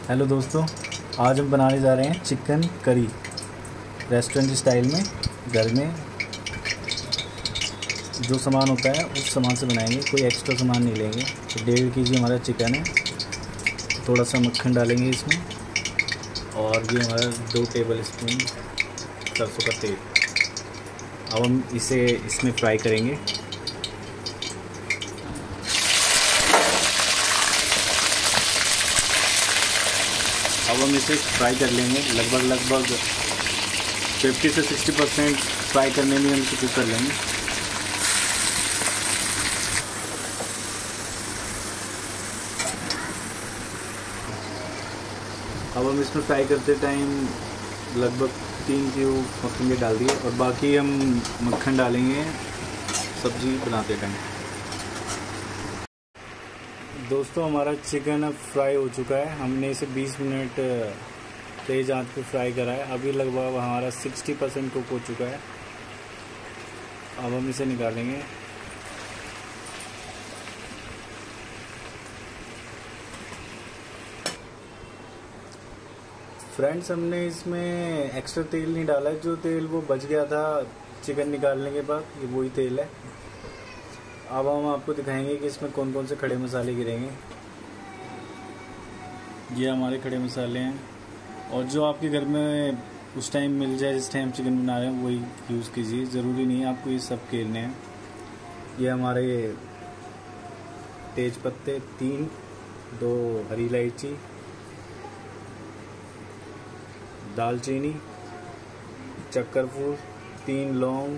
Hello दोस्तों, आज हम बनाने जा रहे हैं चिकन करी रेस्टोरेंट स्टाइल में। घर में जो सामान होता है उस सामान से बनाएंगे, कोई एक्स्ट्रा सामान नहीं लेंगे। तो 1.5 kg हमारा चिकन है, थोड़ा सा मक्खन डालेंगे इसमें, और ये हमारा 2 टेबल स्पून सरसों का तेल। अब हम इसे इसमें फ्राई करेंगे। अब हम इसे फ्राई कर लेंगे, लगभग 50 से 60% फ्राई करने में हम इसे कुक कर लेंगे। अब हम इसमें फ्राई करते टाइम लगभग 3 क्यूब मक्खन के डाल दिए, और बाकी हम मक्खन डालेंगे सब्ज़ी बनाते टाइम। दोस्तों, हमारा चिकन अब फ्राई हो चुका है। हमने इसे 20 मिनट तेज़ आंच पे फ्राई करा है। अभी लगभग हमारा 60% कुक हो चुका है। अब हम इसे निकालेंगे। फ्रेंड्स, हमने इसमें एक्स्ट्रा तेल नहीं डाला है। जो तेल वो बच गया था चिकन निकालने के बाद, ये वही तेल है। अब हम आपको दिखाएंगे कि इसमें कौन कौन से खड़े मसाले गिरेंगे। ये हमारे खड़े मसाले हैं, और जो आपके घर में उस टाइम मिल जाए, जिस टाइम चिकन बना रहे हैं, वही यूज़ कीजिए। ज़रूरी नहीं है आपको ये सब गिरने हैं। ये हमारे तेज पत्ते 3, 2 हरी इलायची, दालचीनी, चक्करफूल, 3 लौंग,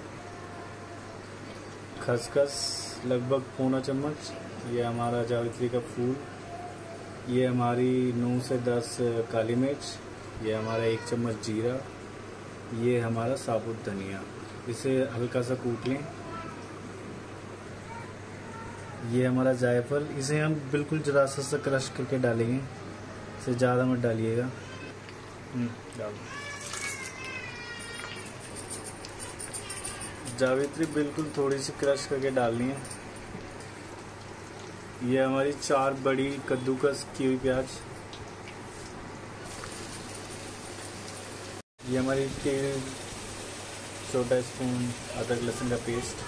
खसखस लगभग 1/4 चम्मच, ये हमारा जावित्री का फूल, ये हमारी 9 से 10 काली मिर्च, ये हमारा 1 चम्मच जीरा, ये हमारा साबुत धनिया। इसे हल्का सा कूट लें। ये हमारा जायफल, इसे हम बिल्कुल जरा सा क्रश करके डालेंगे, इसे ज़्यादा मत डालिएगा। डाल जावित्री बिल्कुल थोड़ी सी क्रश करके डालनी है। ये हमारी 4 बड़ी कद्दूकस की हुई प्याज, ये हमारी 3 छोटा स्पून अदरक लहसुन का पेस्ट।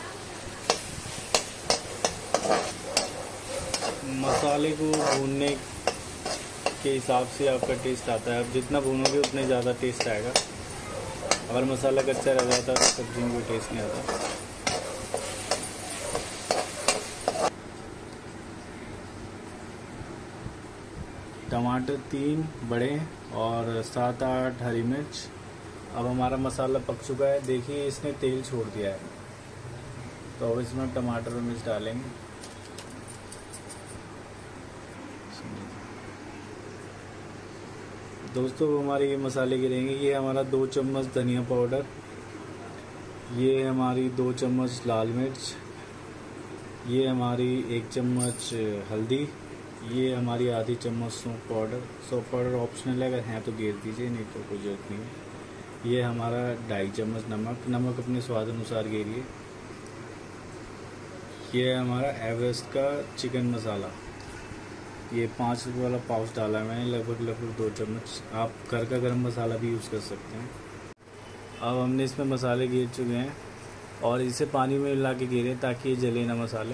मसाले को भूनने के हिसाब से आपका टेस्ट आता है। अब जितना भूनोगे उतने ज़्यादा टेस्ट आएगा। अगर मसाला कच्चा रह जाता है तो सब्जी में कोई टेस्ट नहीं आता। टमाटर 3 बड़े और 7-8 हरी मिर्च। अब हमारा मसाला पक चुका है। देखिए, इसने तेल छोड़ दिया है, तो अब इसमें टमाटर और मिर्च डालेंगे। दोस्तों, हमारे ये मसाले गिरेंगे। ये हमारा 2 चम्मच धनिया पाउडर, ये हमारी 2 चम्मच लाल मिर्च, ये हमारी 1 चम्मच हल्दी, ये हमारी आधी चम्मच सौंफ पाउडर। सौंफ पाउडर ऑप्शनल है, अगर हैं तो गिर दीजिए, नहीं तो कोई ज़रूरत नहीं है। ये हमारा 2.5 चम्मच नमक अपने स्वाद अनुसार गिरिए। ये हमारा एवरेस्ट का चिकन मसाला, ये 5 रुपये वाला पाउच डाला है मैंने, लगभग 2 चम्मच। आप घर का गरम मसाला भी यूज़ कर सकते हैं। अब हमने इसमें मसाले गिर चुके हैं, और इसे पानी में मिला के गिरे ताकि ये जले ना मसाले।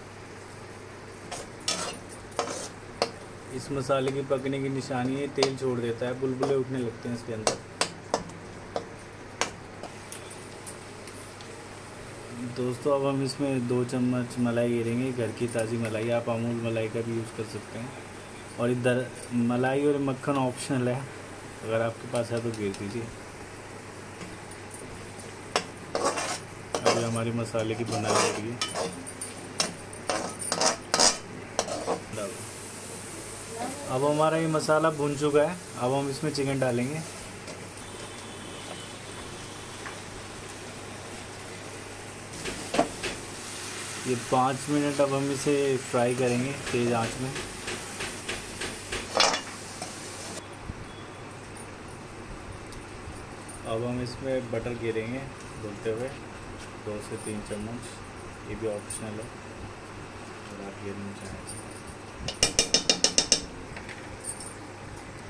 इस मसाले की पकने की निशानी है, तेल छोड़ देता है, बुलबुले उठने लगते हैं इसके अंदर। दोस्तों, अब हम इसमें 2 चम्मच मलाई गिरेंगे, घर की ताज़ी मलाई। आप अमूल मलाई का भी यूज़ कर सकते हैं। और इधर मलाई और मक्खन ऑप्शनल है, अगर आपके पास है तो गिर दीजिए। अभी हमारी मसाले की बनाई हो रही है। अब हमारा ये मसाला भुन चुका है। अब हम इसमें चिकन डालेंगे। ये 5 मिनट अब हम इसे फ्राई करेंगे तेज़ आंच में। अब हम इसमें बटर गिरेंगे धुलते हुए, 2 से 3 चम्मच। ये भी ऑप्शनल है, अगर आप गिरना चाहें।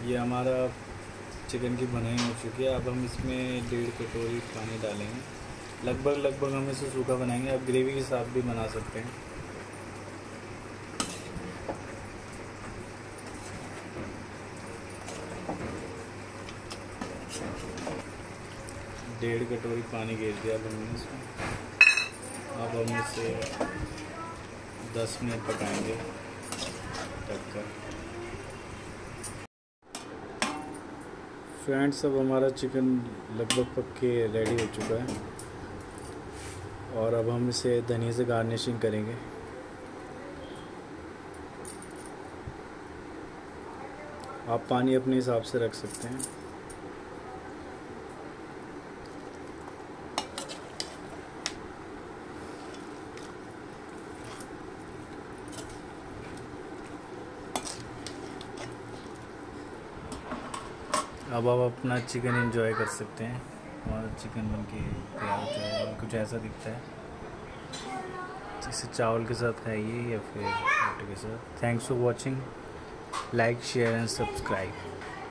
ये हमारा चिकन की बनाई हो चुकी है। अब हम इसमें 1.5 कटोरी पानी डालेंगे। लगभग हम इसे सूखा बनाएंगे। आप ग्रेवी के साथ भी बना सकते हैं। डेढ़ कटोरी पानी घेर दिया अब हमने इसमें। अब हम इसे 10 मिनट पकाएंगे ढककर। फ्रेंड्स, अब हमारा चिकन लगभग पक के रेडी हो चुका है और अब हम इसे धनिया से गार्निशिंग करेंगे। आप पानी अपने हिसाब से रख सकते हैं। अब आप अपना चिकन एंजॉय कर सकते हैं। हमारा चिकन बनके तैयार हो जाएगा और कुछ ऐसा दिखता है। इसे चावल के साथ खाइए या फिर रोटी के साथ। Thanks for watching. Like, share and subscribe.